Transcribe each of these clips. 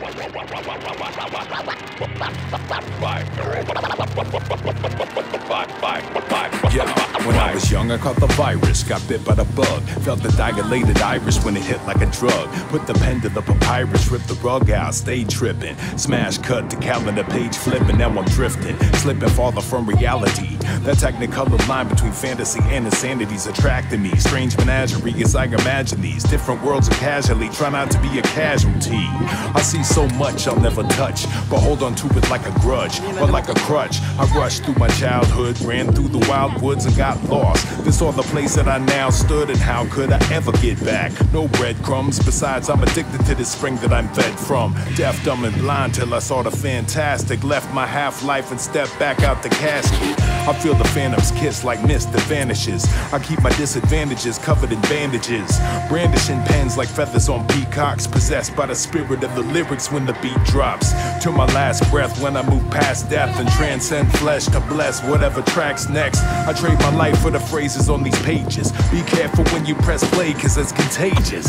Yeah, when I was young, I caught the virus, got bit by the bug. Felt the dilated iris when it hit like a drug. Put the pen to the papyrus, ripped the rug out, stayed tripping. Smash cut to calendar page flipping, now I'm drifting. Slipping farther from reality. That technicolor line between fantasy and insanity's attracting me. Strange menagerie as I imagine these different worlds of casually. Try not to be a casualty. I see so much I'll never touch, but hold on to it like a grudge or like a crutch. I rushed through my childhood, ran through the wild woods and got lost. This saw the place that I now stood, and how could I ever get back? No breadcrumbs, besides I'm addicted to this spring that I'm fed from. Deaf, dumb, and blind till I saw the fantastic. Left my half-life and stepped back out the casket. I feel the phantom's kiss like mist that vanishes. I keep my disadvantages covered in bandages. Brandishing pens like feathers on peacocks. Possessed by the spirit of the lyrics when the beat drops. To my last breath when I move past death and transcend flesh to bless whatever track's next. I trade my life for the phrases on these pages. Be careful when you press play, cause it's contagious.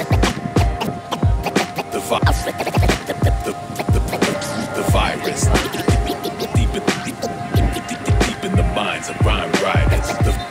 The virus. Deep in the minds of rhyme writers.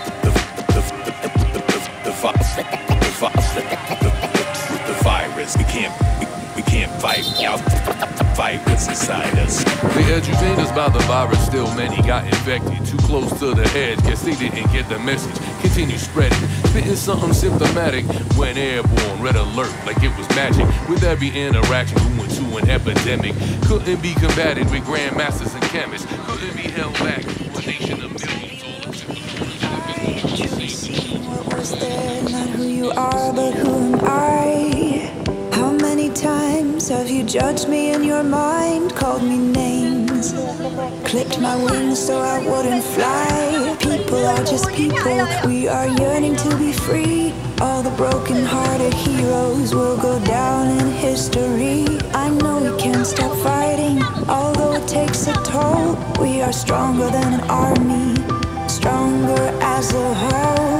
The virus. We can't fight out. Fight what's inside us. The edutainers about the virus, still many got infected. Too close to the edge, guess they didn't get the message. Continue spreading, spitting something symptomatic. When airborne, red alert like it was magic. With every interaction going to an epidemic. Couldn't be combated with grandmasters and chemists. Couldn't be held back to a nation of millions. What was there? Not who you are, but who am I? How many times have you judged me in your mind? Called me names, clipped my wings so I wouldn't fly. People are just people, we are yearning to be free. All the broken-hearted heroes will go down in history. I know we can't stop fighting, although it takes a toll. We are stronger than an army, stronger as a whole.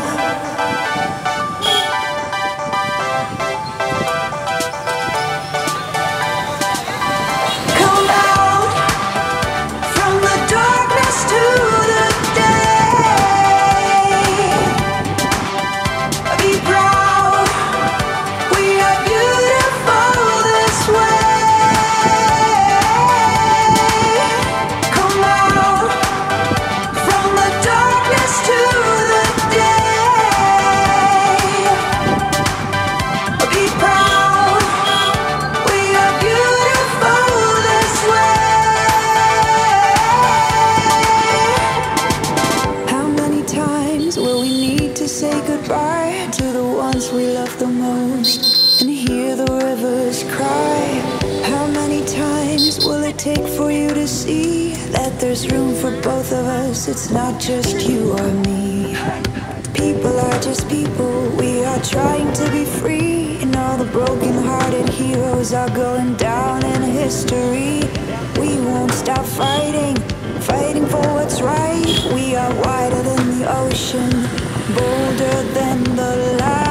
There's room for both of us, it's not just you or me. People are just people, we are trying to be free. And all the broken-hearted heroes are going down in history. We won't stop fighting, fighting for what's right. We are wider than the ocean, bolder than the light.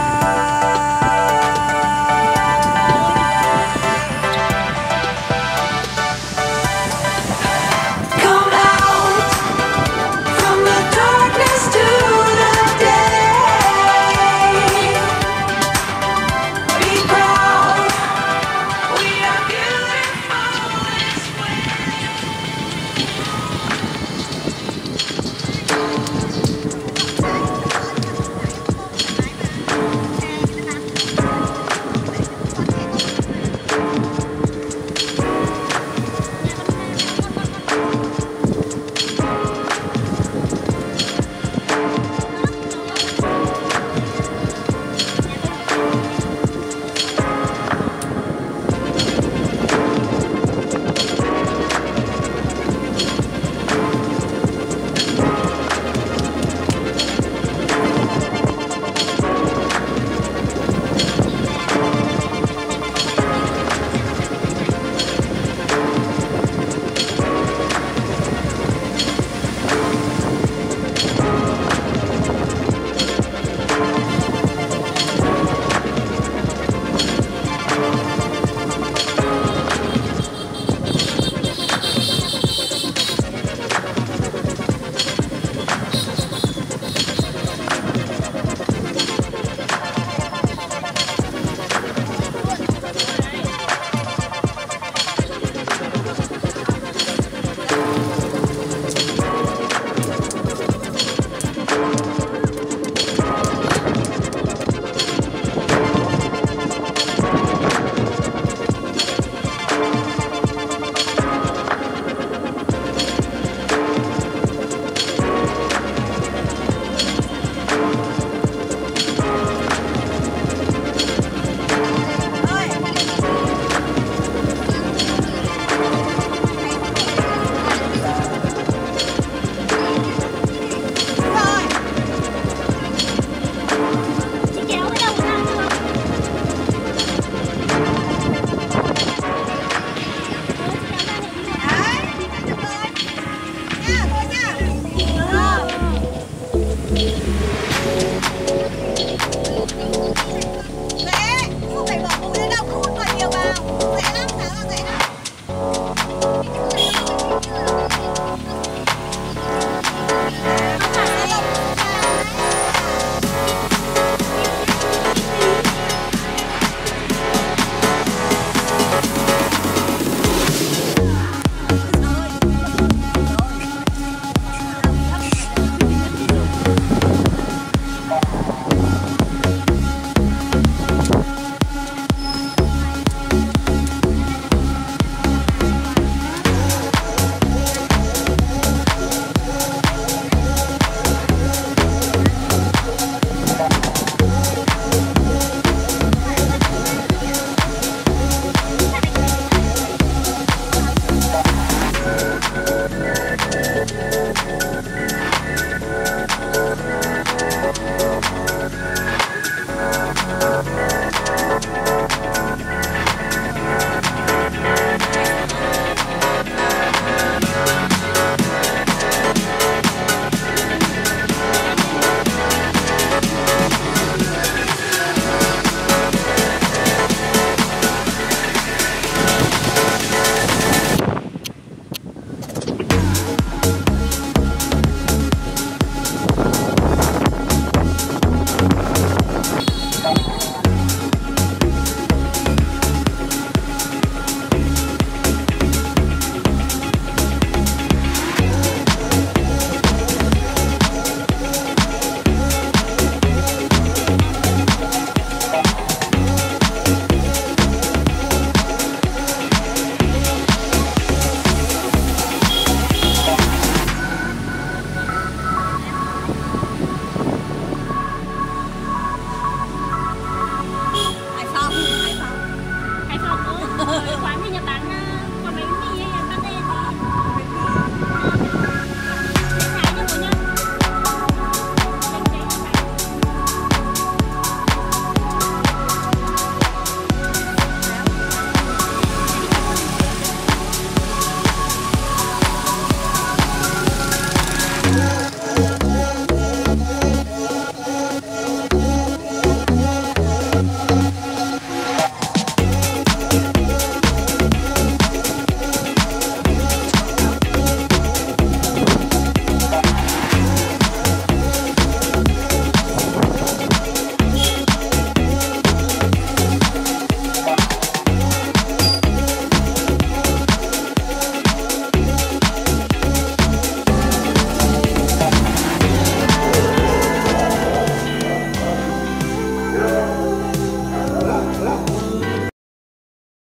ชอบ